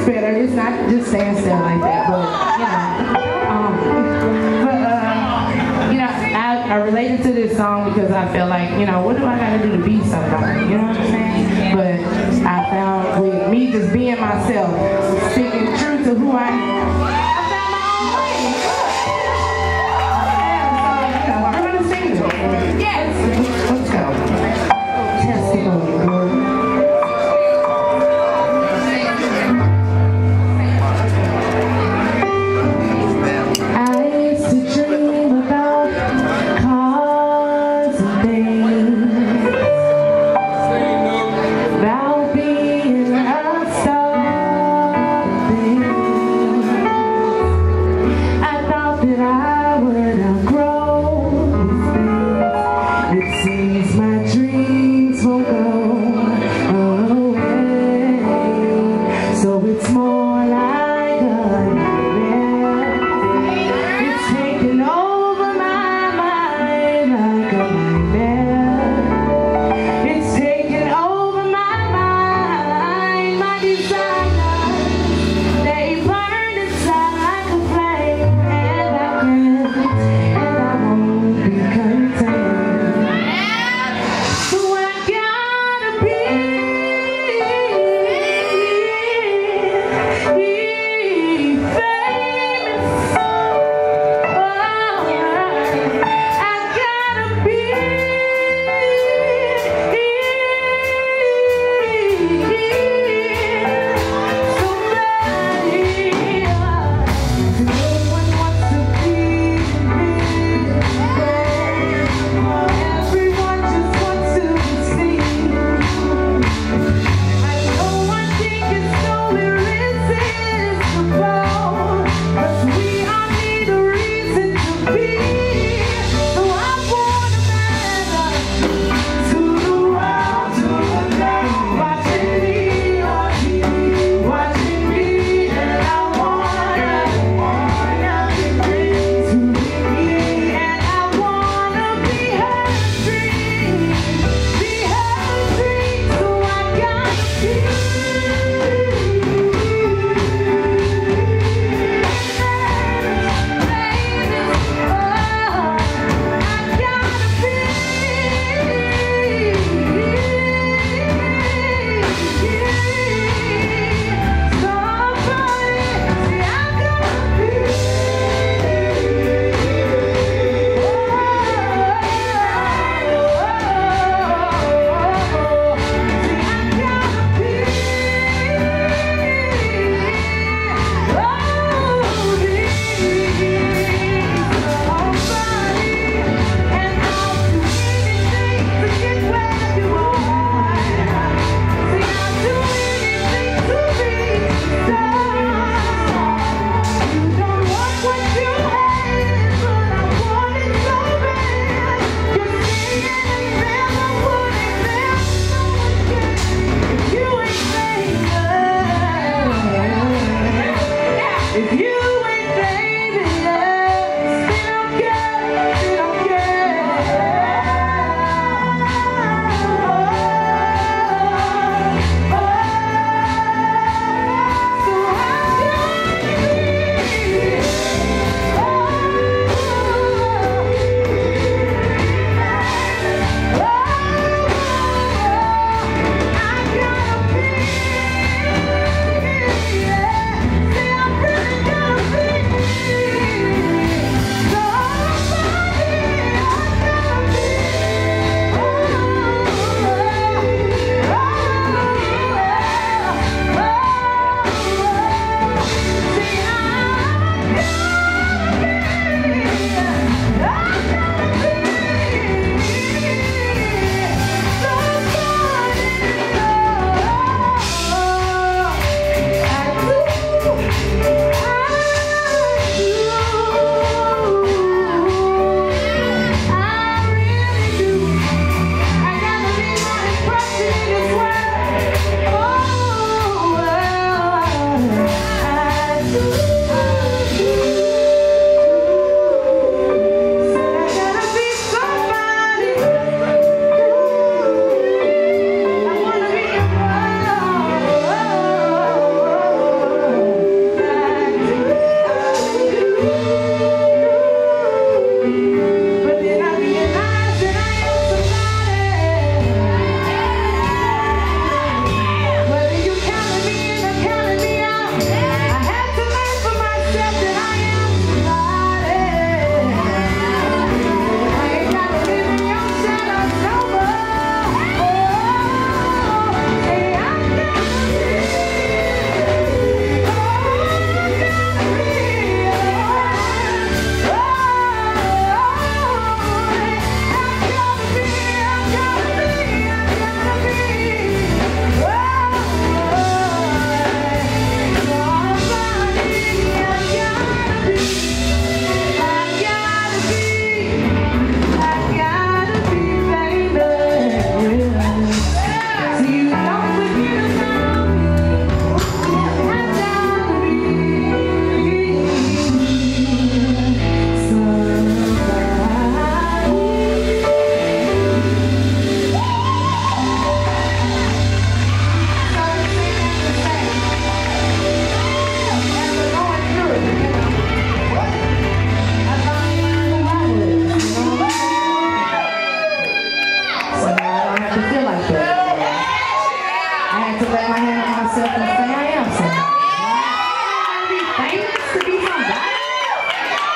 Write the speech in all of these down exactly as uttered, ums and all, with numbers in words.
gets better. It's not just stand still like that, but you know. Um, but uh, you know, I, I related to this song because I feel like, you know, what do I gotta do to be somebody? You know what I'm saying? But I found with me just being myself, sticking true to who I am, I found my own way. Yeah, so, you know, I'm gonna sing it. Yes. Let's go. Testimony, Lord. About being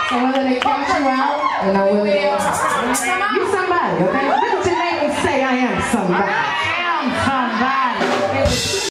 So whether they count you out, and I will. You somebody, okay? Look at your name and say, I am somebody. I am somebody.